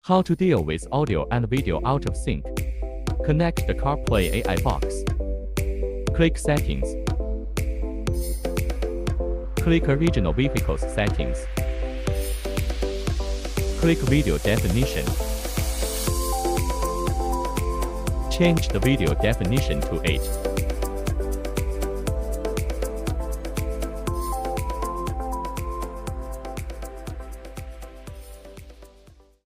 How to deal with audio and video out of sync. Connect the CarPlay AI box. Click Settings. Click Original Vehicles Settings. Click Video Definition. Change the video definition to 8.